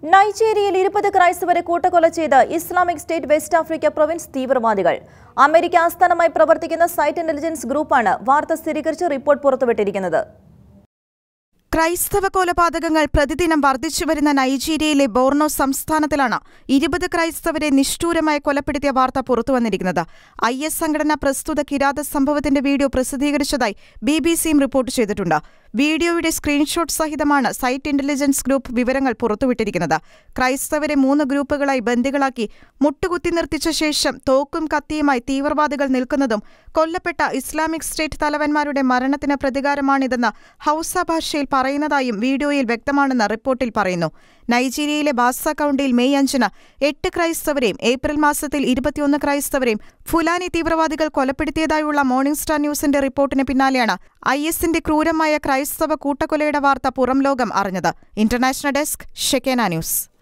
നൈജീരിയയിൽ 20 ക്രൈസ്തവരെ കൂട്ടക്കൊല ചെയ്ത് Islamic State West Africa province തീവ്രവാദികൾ. അമേരിക്ക ആസ്ഥാനമായി പ്രവർത്തിക്കുന്ന സൈറ്റ് ഇന്റലിജൻസ് ഗ്രൂപ്പാണ് വാർത്ത സ്ഥിരീകരിച്ച് റിപ്പോർട്ട് പുറത്തുവിട്ടിരിക്കുന്നത്. ക്രൈസ്തവ കൊലപാതകങ്ങൾ പ്രതിദിനം വർദ്ധിച്ചുവരുന്ന നൈജീരിയയിലെ ബോർണോ സംസ്ഥാനത്തിലാണ് 20 ക്രൈസ്തവരെ നിഷ്ഠൂരമായി കൊലപ്പെടുത്തിയ വാർത്ത പുറത്തുവന്നിരിക്കുന്നത്. IS സംഘടന പ്രസ്തുത കിരാത സംഭവത്തിന്റെ വീഡിയോ പ്രസിദ്ധീകരിച്ചതായി BBC റിപ്പോർട്ട് ചെയ്തിട്ടുണ്ട്. വീഡിയോയുടെ സ്ക്രീൻഷോട്ട് സഹിതമാണ് സൈറ്റ് ഇന്റലിജൻസ് ഗ്രൂപ്പ് വിവരങ്ങൾ പുറത്തുവിട്ടിരിക്കുന്നത്. ക്രൈസ്തവരെ 3 ഗ്രൂപ്പുകളായി ബന്ദികളാക്കി മുട്ടുകുത്തി നിർത്തിച്ച ശേഷം തോക്കും കത്തിയുമായി തീവ്രവാദികൾ നിൽക്കുന്നതും കൊല്ലപ്പെട്ട ഇസ്ലാമിക് സ്റ്റേറ്റ് തലവന്മാരുടെ മരണത്തിന് പ്രതികാരമാണിതെന്ന് ഹൗസ ഭാഷയിൽ പറയുന്നതായും വീഡിയോയിൽ വ്യക്തമാണെന്ന് റിപ്പോർട്ടിൽ പറയുന്നു. നൈജീരിയയിലെ ബാസ കൗണ്ടിയിൽ മെയ് 5-ന് 8 ക്രൈസ്തവരെയും ഏപ്രിൽ മാസത്തിൽ 21 ക്രൈസ്തവരെയും ഫുലാനി തീവ്രവാദികൾ കൊലപ്പെടുത്തിയതായുള്ള മോർണിംഗ് സ്റ്റാർ ന്യൂസിന്റെ റിപ്പോർട്ടിന് പിന്നാലെയാണ് ISന്റെ ക്രൂരമായ ക്രൈസ്തവ കൂട്ടക്കൊലയുടെ വാർത്ത പുറംലോകം അറിഞ്ഞത്. International desk, Shekinah news.